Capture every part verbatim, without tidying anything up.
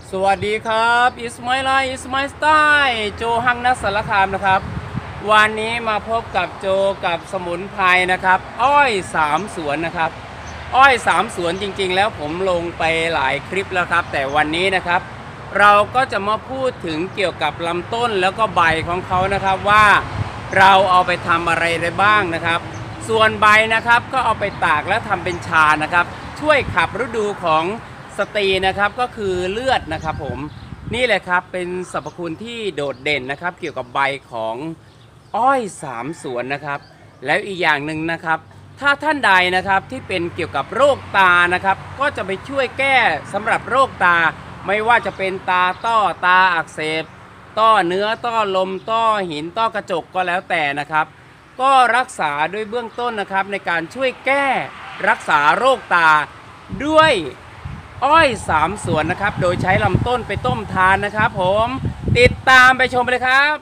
สวัสดีครับอิสมาอิลาอิสมาอิสไตล์โจฮังนัสสารคามนะครับวันนี้มาพบกับโจกับสมุนไพรนะครับอ้อยสามสวนนะครับอ้อยสามสวนจริงๆแล้วผมลงไปหลายคลิปแล้วครับแต่วันนี้นะครับเราก็จะมาพูดถึงเกี่ยวกับลำต้นแล้วก็ใบของเขานะครับว่าเราเอาไปทำอะไรได้บ้างนะครับส่วนใบนะครับก็เอาไปตากแล้วทำเป็นชานะครับช่วยขับฤดูของสตรีนะครับก็คือเลือดนะครับผมนี่แหละครับเป็นสรรพคุณที่โดดเด่นนะครับเกี่ยวกับใบของอ้อยสามสวนนะครับแล้วอีกอย่างหนึ่งนะครับถ้าท่านใดนะครับที่เป็นเกี่ยวกับโรคตานะครับก็จะไปช่วยแก้สำหรับโรคตาไม่ว่าจะเป็นตาต้อตาอักเสบต้อเนื้อต้อลมต้อหินต้อกระจกก็แล้วแต่นะครับก็รักษาด้วยเบื้องต้นนะครับในการช่วยแก้รักษาโรคตาด้วยอ้อยสามสวนนะครับโดยใช้ลำต้นไปต้มทานนะครับผมติดตามไปชมเลยครับ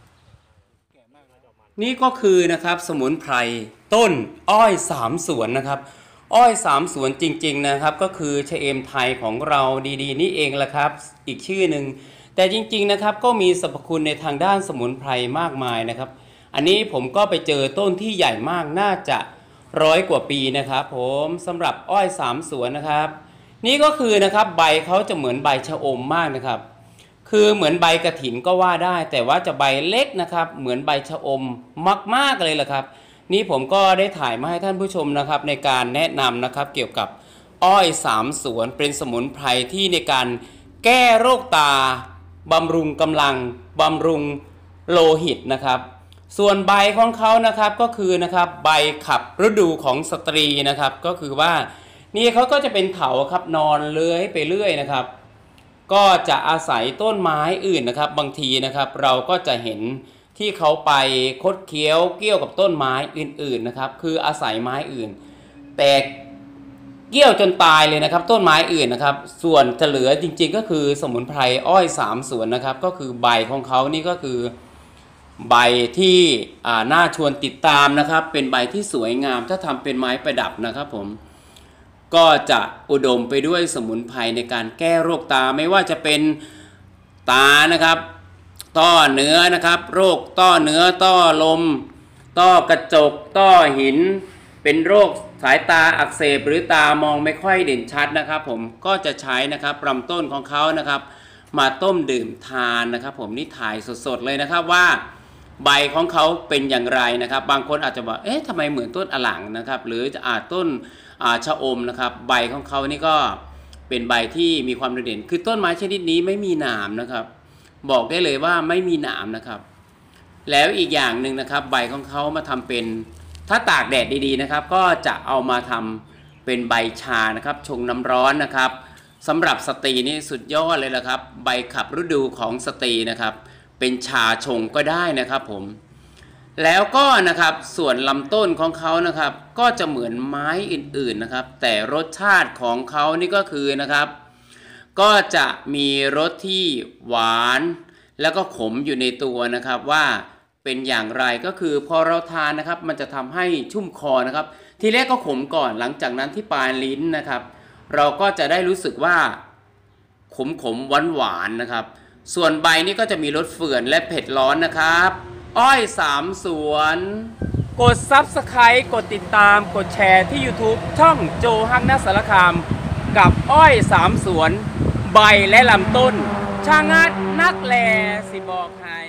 นี่ก็คือนะครับสมุนไพรต้นอ้อยสามสวนนะครับอ้อยสามสวนจริงๆนะครับก็คือชะเอมไทยของเราดีๆนี่เองแหละครับอีกชื่อหนึ่งแต่จริงๆนะครับก็มีสรรพคุณในทางด้านสมุนไพรมากมายนะครับอันนี้ผมก็ไปเจอต้นที่ใหญ่มากน่าจะร้อยกว่าปีนะครับผมสำหรับอ้อยสามสวนนะครับนี่ก็คือนะครับใบเขาจะเหมือนใบชะอมมากนะครับคือเหมือนใบกระถินก็ว่าได้แต่ว่าจะใบเล็กนะครับเหมือนใบชะอมมากๆเลยล่ะครับนี่ผมก็ได้ถ่ายมาให้ท่านผู้ชมนะครับในการแนะนำนะครับเกี่ยวกับอ้อยสามสวนเป็นสมุนไพรที่ในการแก้โรคตาบำรุงกำลังบำรุงโลหิตนะครับส่วนใบของเขานะครับก็คือนะครับใบขับฤดูของสตรีนะครับก็คือว่านี่เขาก็จะเป็นเถาครับนอนเลื้อยไปเรื่อยนะครับก็จะอาศัยต้นไม้อื่นนะครับบางทีนะครับเราก็จะเห็นที่เขาไปคดเคี้ยวเกี่ยวกับต้นไม้อื่นๆนะครับคืออาศัยไม้อื่นแต่เกี่ยวจนตายเลยนะครับต้นไม้อื่นนะครับส่วนจะเหลือจริงๆก็คือสมุนไพรอ้อยสามสวนนะครับก็คือใบของเขานี่ก็คือใบที่น่าชวนติดตามนะครับเป็นใบที่สวยงามถ้าทำเป็นไม้ประดับนะครับผมก็จะอุดมไปด้วยสมุนไพรในการแก้โรคตาไม่ว่าจะเป็นตานะครับต้อเนื้อนะครับโรคต้อเนื้อต้อลมต้อกระจกต้อหินเป็นโรคสายตาอักเสบหรือตามองไม่ค่อยเด่นชัดนะครับผมก็จะใช้นะครับลำต้นของเขานะครับมาต้มดื่มทานนะครับผมนี่ถ่ายสดๆเลยนะครับว่าใบของเขาเป็นอย่างไรนะครับบางคนอาจจะบอกเอ๊ะทำไมเหมือนต้นอลังนะครับหรือจะอาจต้นชะอมนะครับใบของเขานี่ก็เป็นใบที่มีความโดดเด่นคือต้นไม้ชนิดนี้ไม่มีหนามนะครับบอกได้เลยว่าไม่มีหนามนะครับแล้วอีกอย่างหนึ่งนะครับใบของเขามาทำเป็นถ้าตากแดดดีๆนะครับก็จะเอามาทำเป็นใบชานะครับชงน้ำร้อนนะครับสำหรับสตรีนี่สุดยอดเลยละครับใบขับฤดูของสตรีนะครับเป็นชาชงก็ได้นะครับผมแล้วก็นะครับส่วนลำต้นของเขานะครับก็จะเหมือนไม้อื่นๆนะครับแต่รสชาติของเขานี่ก็คือนะครับก็จะมีรสที่หวานแล้วก็ขมอยู่ในตัวนะครับว่าเป็นอย่างไรก็คือพอเราทานนะครับมันจะทำให้ชุ่มคอนะครับทีแรกก็ขมก่อนหลังจากนั้นที่ปลายลิ้นนะครับเราก็จะได้รู้สึกว่าขมขมหวานหวานนะครับส่วนใบนี่ก็จะมีรสเฝื่อนและเผ็ดร้อนนะครับอ้อยสามสวนกด ซับสไครบ์ กดติดตามกดแชร์ที่ ยูทูบ ช่องโจฮังนัสสารคามกับอ้อยสามสวนใบและลำต้นช่างงัดนักแลสิบอกให้